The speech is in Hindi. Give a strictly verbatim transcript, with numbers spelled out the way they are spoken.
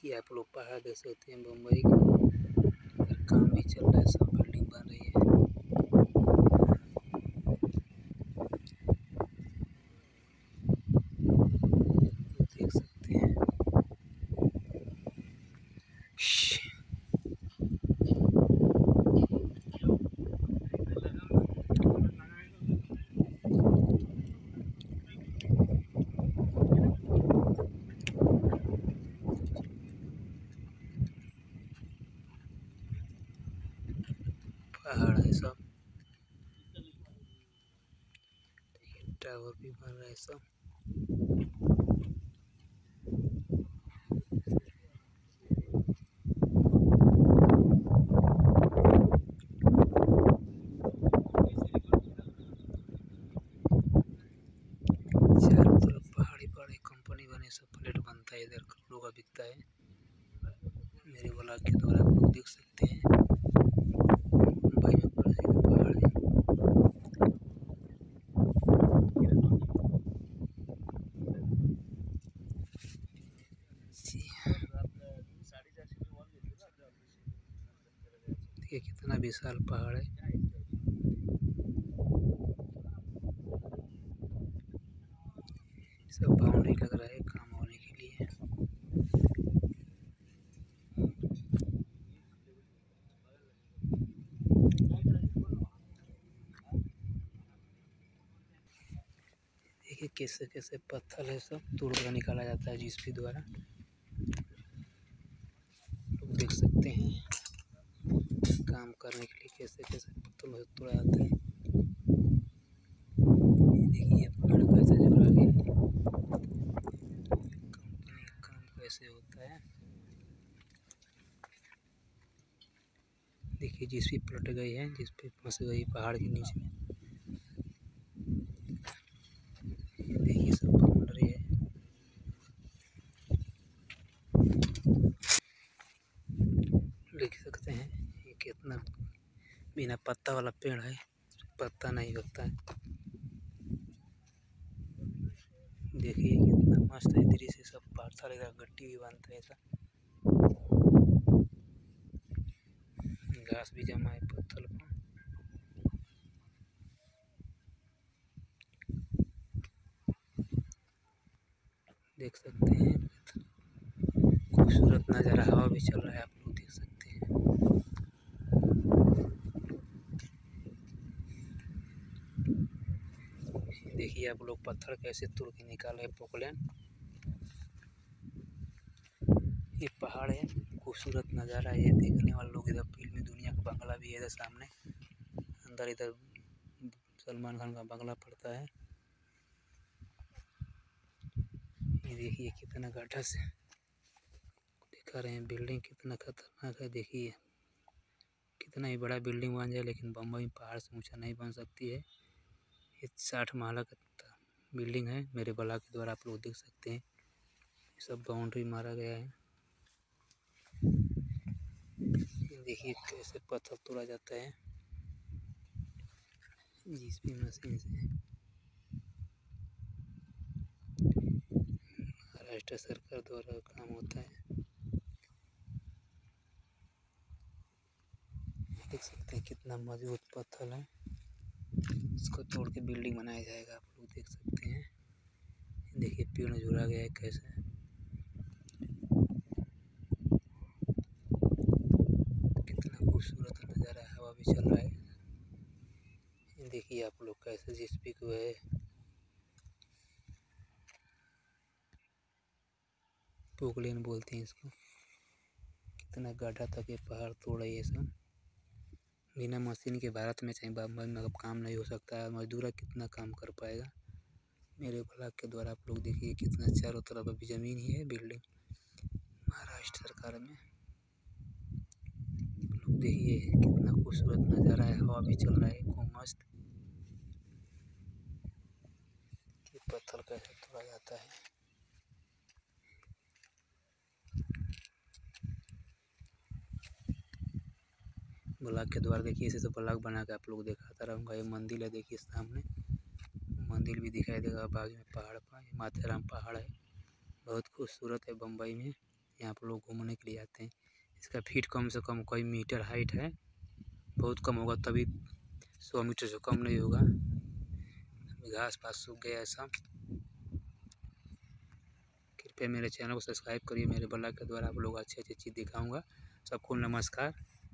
देखिए आप लोग पहाड़ देख सकते हैं बम्बई का काम भी चल रहा है, सब बिल्डिंग बन रही है। देख सकते हैं पहाड़ है सब, टावर भी बन रहा है सब। चारों तरफ पहाड़ी पहाड़ी कंपनी बने, सब प्लेट बनता है, इधर कपड़ों का बिकता है। मेरे ब्लॉग के द्वारा आप लोग देख सकते हैं मुंबई में प्रसिद्ध पहाड़ है। देखिए कितना विशाल पहाड़ है। सब बाउंड्री लग रहा है काम होने के लिए। देखिए कैसे कैसे पत्थर है, सब तोड़ कर निकाला जाता है जीसीबी द्वारा। लोग देख सकते हैं काम करने के लिए कैसे कैसे पत्थर तोड़ा जाता है। देखिए पहाड़ कैसे जोड़ा गया, कंपनी का काम कैसे होता है। देखिए जीसीबी पलट गई है, जीसीबी फंस गई पहाड़ के नीचे में। देखिए सब बाउंड्री है। देख सकते हैं ये कितना बिना पत्ता वाला पेड़ है, पत्ता नहीं होता है। देखिए कितना मस्त है दृश्य, सब पत्थर इधर गट्टी भी बनता है, ऐसा घास भी जमा है पत्थर पर। देख सकते हैं खूबसूरत नज़ारा, हवा भी चल रहा है, आप लोग देख सकते हैं। देखिए आप लोग पत्थर कैसे तोड़ के निकाले पोकलैन। ये पहाड़ है, खूबसूरत नज़ारा है, ये देखने वाले लोग। इधर फिल्मी दुनिया का बंगला भी है इधर सामने, अंदर इधर सलमान खान का बंगला पड़ता है। ये देखिए कितना गड्ढा से दिखा रहे हैं, बिल्डिंग कितना खतरनाक है। देखिए कितना ही बड़ा बिल्डिंग बन जाए, लेकिन बम्बई में पहाड़ से ऊंचा नहीं बन सकती है। ये साठ महला का बिल्डिंग है, मेरे ब्लॉग के द्वारा आप लोग देख सकते हैं। सब बाउंड्री मारा गया है। देखिए कैसे पत्थर तोड़ा जाता है जीसीबी मशीन से। महाराष्ट्र सरकार द्वारा काम होता है। देख सकते हैं कितना मजबूत पत्थर है, इसको तोड़ के बिल्डिंग बनाया जाएगा, आप लोग देख सकते हैं। देखिए पेड़ जुड़ा गया है कैसे, कितना खूबसूरत नज़ारा है, हवा भी चल रहा है। देखिए आप लोग कैसे जीसीबी को है पोकलेन बोलते हैं इसको। कितना गड्ढा तक ये पहाड़ तोड़ा, ये सब बिना मशीन के भारत में चाहे बम्बई में अब काम नहीं हो सकता है। मजदूर कितना काम कर पाएगा। मेरे ब्लॉग के द्वारा आप लोग देखिए कितना चारों तरफ अभी ज़मीन ही है, बिल्डिंग महाराष्ट्र सरकार में। लोग देखिए कितना खूबसूरत नज़ारा है, हवा भी चल रहा है खूब मस्त। कि पत्थर कैसे तोड़ा जाता है। ब्लॉग के द्वारा देखिए इसे तो ब्लॉग बना के आप लोग दिखाता रहूँगा। ये मंदिर है, देखिए सामने मंदिर भी दिखाई देगा, बाजू में पहाड़ पर माथेरान पहाड़ है, बहुत खूबसूरत है बम्बई में। यहाँ पर लोग घूमने के लिए आते हैं। इसका फीट कम से कम कई मीटर हाइट है, बहुत कम होगा तभी सौ मीटर से कम नहीं होगा। घास पास सूख गया है सब। कृपया मेरे चैनल को सब्सक्राइब करिए, मेरे ब्लॉग के द्वारा आप लोग अच्छी अच्छी चीज़ दिखाऊंगा। सबको नमस्कार।